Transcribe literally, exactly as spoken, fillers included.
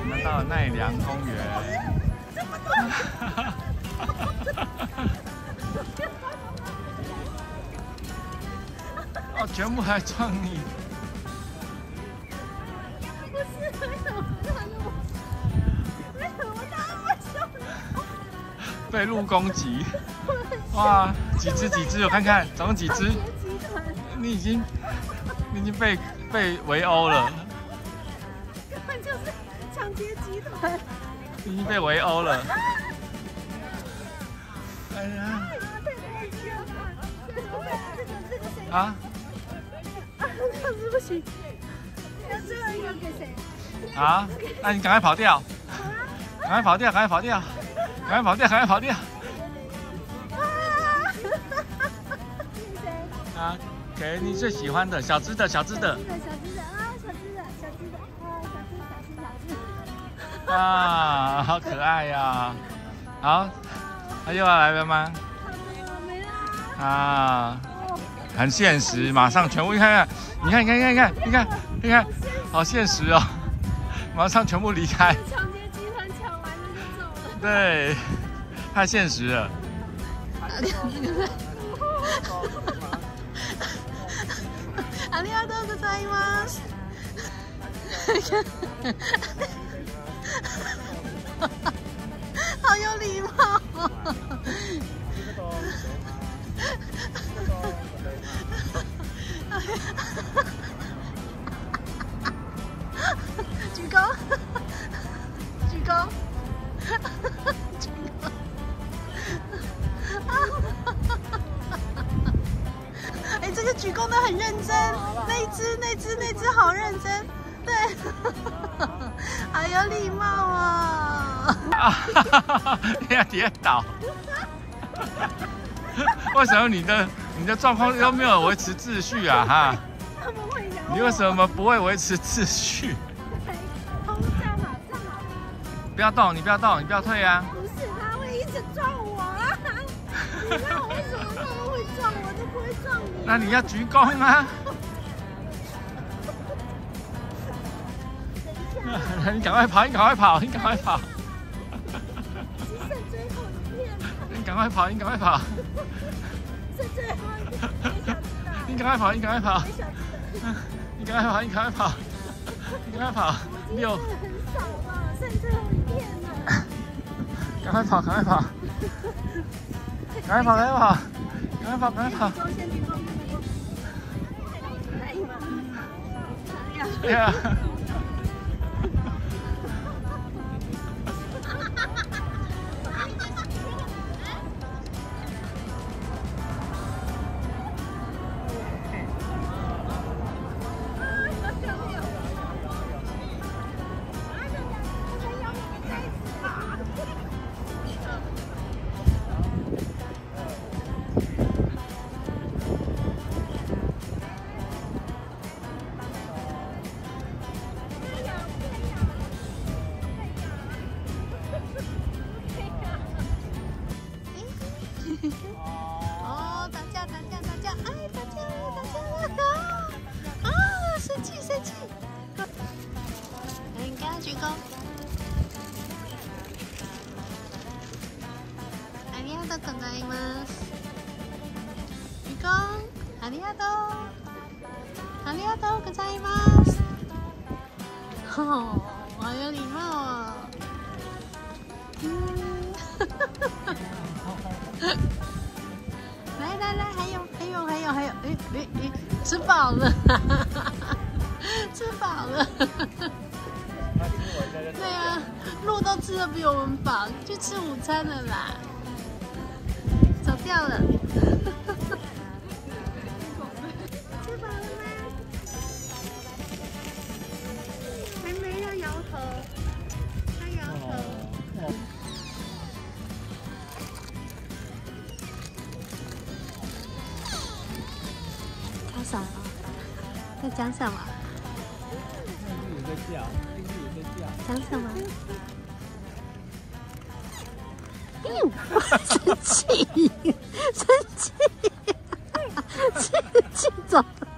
我们到了奈良公园。哦，全部来撞你！ 不是，为什么他那么？为什么他那么凶？ 被鹿攻击！哇，几只几只？我看看，总共几只？你已经，你已经被被围殴了。 根本就是抢劫集团。 你已经被围殴了。哎呀！啊？啊，这样子不行。那最后一个给谁？啊？那你赶快跑掉！赶快跑掉！赶快跑掉！赶快跑掉！赶快跑掉！啊，给你最喜欢的小只的小只的。小只的，小只的啊，小只的，小只的啊，小只，小只，小只。啊，好可爱呀！好，他又要来了吗？没啦。啊，很现实，马上全部你看看，你看，你看，你看，你看，你看，你看，好现实哦！马上全部离开。抢劫集团抢完了就走了。对，太现实了。ありがとうございます。好有礼貌。鞠躬，鞠躬，鞠躬。哎，这个鞠躬的很认真，那一只、那只、那只好认真，对，好有礼貌哦。啊哈哈哈！你要跌倒。为什么你的你的状况都没有维持秩序啊？哈？你为什么不会维持秩序？不要动，你不要动，你不要退啊！不是，他会一直撞我啊！你知道我为什么他们会撞我，就不会撞你？那你要鞠躬啊！你赶快跑！你赶快跑！你赶快跑！只剩最后一片了。你赶快跑！你赶快跑！剩最后一片，你赶快跑！你赶快跑！你赶快跑！你赶快跑！你赶快跑！六。很少吧，剩最后一片了。赶快跑！赶快跑！赶快跑！赶快跑！赶快跑！赶快跑！可以吗？可以啊。哦，打架打架打架！哎，打架了打架了！啊，生气生气！你跟他鞠躬。ありがとうございます。鞠躬。ありがとう。ありがとうございます。哦，好有礼貌哦。嗯。来来来，还有还有还有还有，哎哎哎，吃饱了，吃饱了。对啊，鹿都吃的比我们饱，去吃午餐了啦，走掉了。吃饱了吗？还没要摇头，他摇头。什么？在讲什么？有在叫，有在叫。讲什么？生气，生气，生气，走。